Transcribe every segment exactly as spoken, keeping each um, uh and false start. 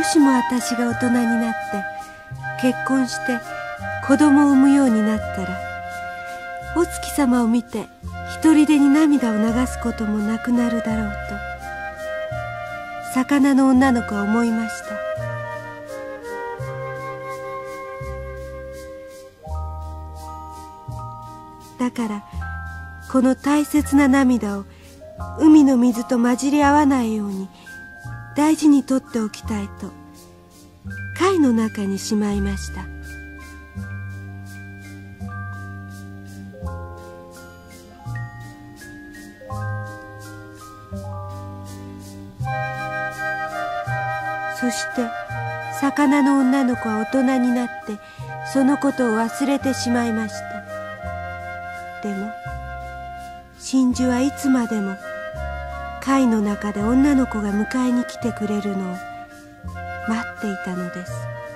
しも私が大人になって結婚して子供を産むようになったら、お月様を見て一人でに涙を流すこともなくなるだろうと魚の女の子は思いました。だからこの大切な涙を海の水と混じり合わないように大事に取っておきたいと貝の中にしまいました。そして魚の女の子は大人になってそのことを忘れてしまいました。でも真珠はいつまでも貝の中で女の子が迎えに来てくれるのを待っていたのです。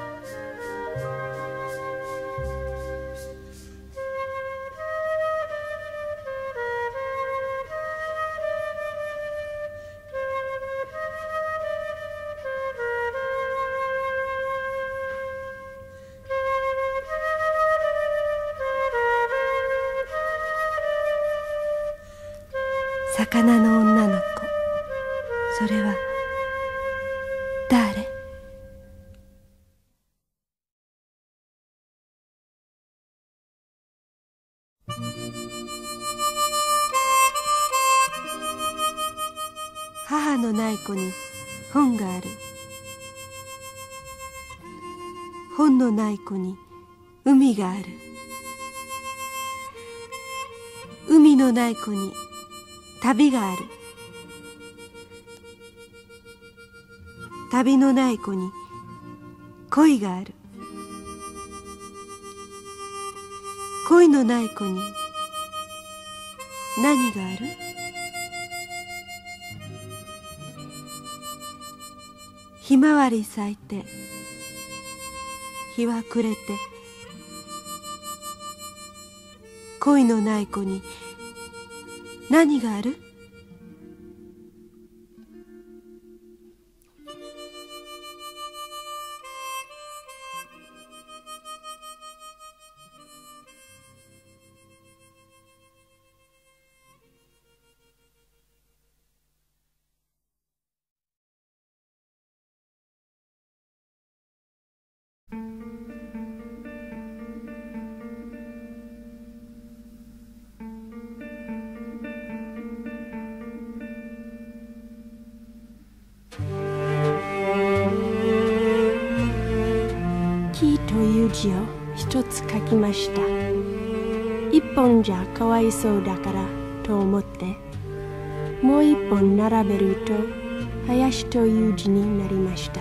魚の女の子、それは誰？母のない子に本がある。本のない子に海がある。海のない子に旅がある。旅のない子に恋がある。恋のない子に何がある？ひまわり咲いて日は暮れて、恋のない子に何がある？木という字を一つ書きました。一本じゃかわいそうだからと思って、もう一本並べると林という字になりました。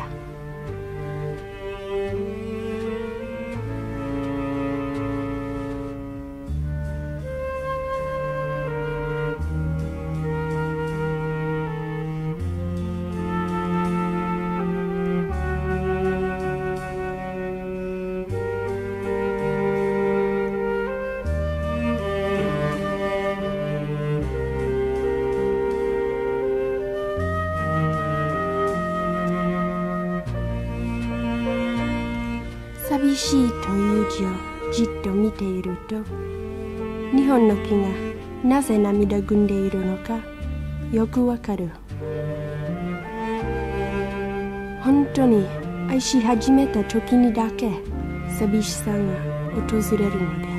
寂しいという字をじっと見ていると、日本の木がなぜ涙ぐんでいるのかよくわかる。本当に愛し始めた時にだけ寂しさが訪れるのです。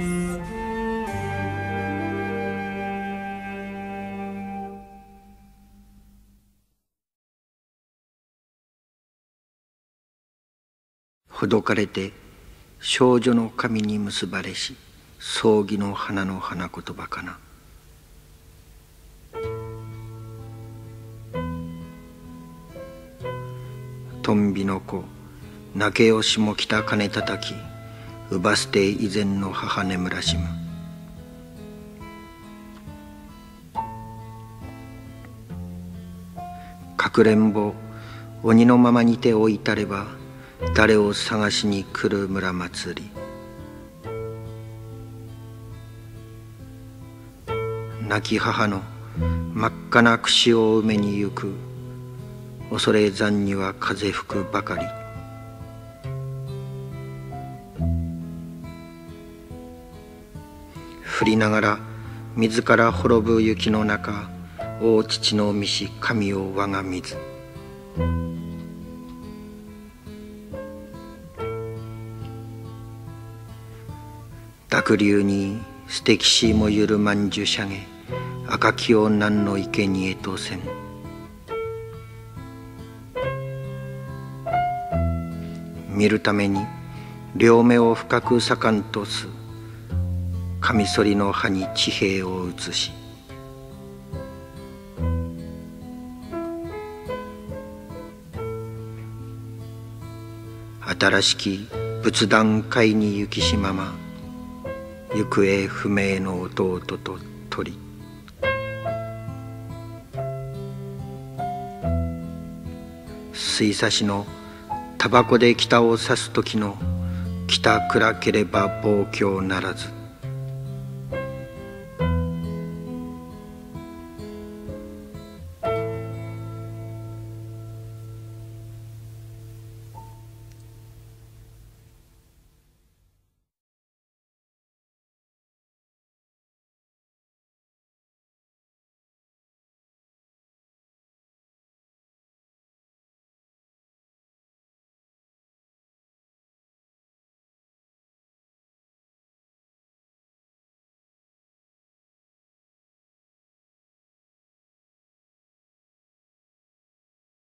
ほどかれて少女の髪に結ばれし葬儀の花の花言葉かな。とんびの子泣けよしもきた鐘たたき、うばすて以前の母眠らしむ。かくれんぼ鬼のままにておいたれば、誰を探しに来る村祭り。亡き母の真っ赤な櫛を埋めに行く、恐れ山には風吹くばかり。 降りながら自ら滅ぶ雪の中、大父の御子神を我が水。濁流に捨てきしもゆるまんじゅしゃげ、赤きを何の生贄とせん。見るために両目を深くさかんとす、カミソリの刃に地平を移し、新しき仏壇会に行きしまま、行方不明の弟と鳥。水差しのタバコで北を指す時の北暗ければ望郷ならず。